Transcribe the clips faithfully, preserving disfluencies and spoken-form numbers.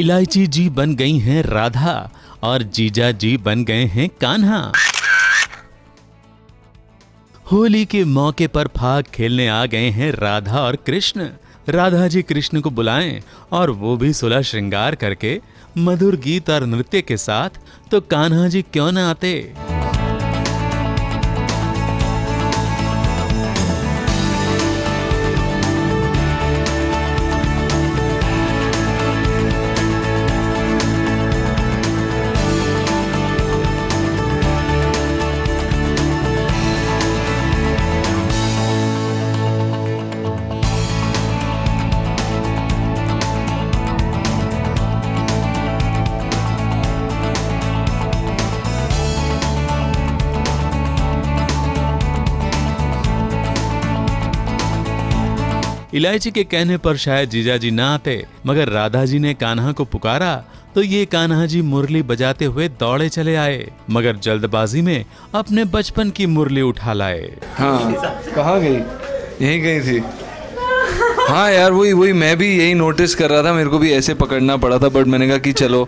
इलायची जी बन गई हैं राधा और जीजा जी बन गए हैं कान्हा। होली के मौके पर फाग खेलने आ गए हैं राधा और कृष्ण। राधा जी कृष्ण को बुलाएं और वो भी सुलह श्रृंगार करके मधुर गीत और नृत्य के साथ, तो कान्हा जी क्यों न आते। इलायची के कहने पर शायद जीजा जी ना आते, मगर राधा जी ने कान्हा को पुकारा तो ये कान्हा जी मुरली बजाते हुए दौड़े चले आए, मगर जल्दबाजी में अपने बचपन की मुरली उठा लाए। हाँ, कहाँ गई? यहीं गई थी। हाँ यार, वही वही मैं भी यही नोटिस कर रहा था, मेरे को भी ऐसे पकड़ना पड़ा था, बट मैंने कहा कि चलो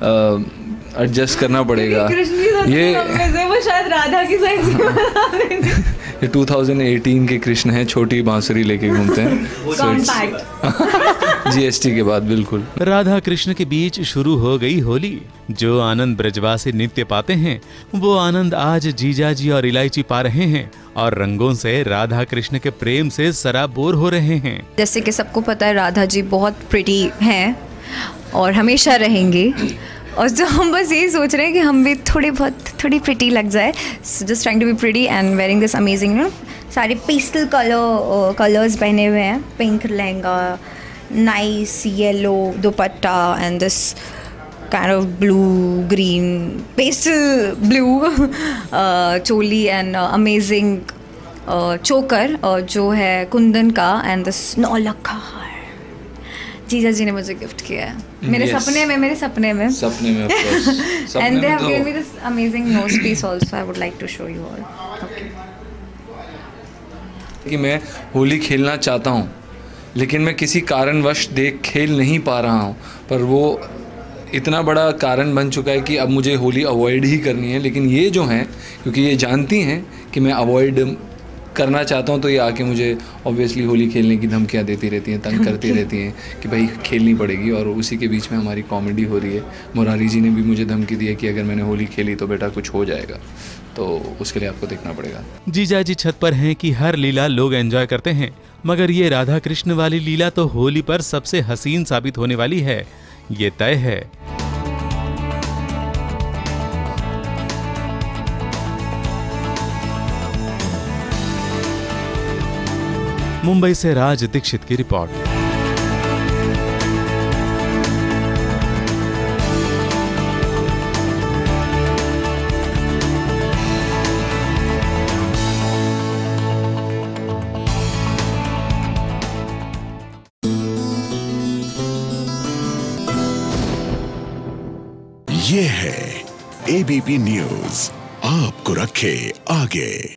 एडजस्ट करना पड़ेगा। ये वो शायद राधा की साइड से बना देंगे। ये दो हज़ार अठारह के कृष्ण हैं, छोटी बांसुरी लेके घूमते हैं जीएसटी के बाद। बिल्कुल। राधा कृष्ण के बीच शुरू हो गई होली। जो आनंद ब्रजवासी नित्य पाते हैं वो आनंद आज जीजा जी और इलायची पा रहे हैं और रंगों से राधा कृष्ण के प्रेम से सराबोर हो रहे हैं। जैसे कि सबको पता है राधा जी बहुत प्रिटी हैं और हमेशा रहेंगी, और जो हम बस यही सोच रहे हैं कि हम भी थोड़ी बहुत थोड़ी प्रिटी लग जाए। Just trying to be pretty and wearing this amazing, you know, सारे पेस्टल कलर कलर्स पहने हुए हैं। Pink lehenga, nice yellow dupatta and this kind of blue green pastel blue choli and amazing choker जो है कुंदन का, एंड दिस नौलखा हार जीजा जी ने मुझे गिफ्ट किया है मेरे yes. सपने में मेरे सपने में सपने में of course. and they have given me this amazing nose piece also. I would like to show you all. Okay. कि मैं होली खेलना चाहता हूँ लेकिन मैं किसी कारणवश देख खेल नहीं पा रहा हूँ, पर वो इतना बड़ा कारण बन चुका है कि अब मुझे होली अवॉइड ही करनी है। लेकिन ये जो हैं, क्योंकि ये जानती हैं कि मैं अवॉइड करना चाहता हूँ, तो ये आके मुझे ऑब्वियसली होली खेलने की धमकियाँ देती रहती हैं, तंग करती रहती हैं कि भाई खेलनी पड़ेगी। और उसी के बीच में हमारी कॉमेडी हो रही है। मुरारी जी ने भी मुझे धमकी दी है कि अगर मैंने होली खेली तो बेटा कुछ हो जाएगा, तो उसके लिए आपको देखना पड़ेगा। जीजा जी छत पर हैं कि हर लीला लोग एंजॉय करते हैं, मगर ये राधा कृष्ण वाली लीला तो होली पर सबसे हसीन साबित होने वाली है, ये तय है। मुंबई से राज दीक्षित की रिपोर्ट। ये है एबीपी न्यूज़, आपको रखे आगे।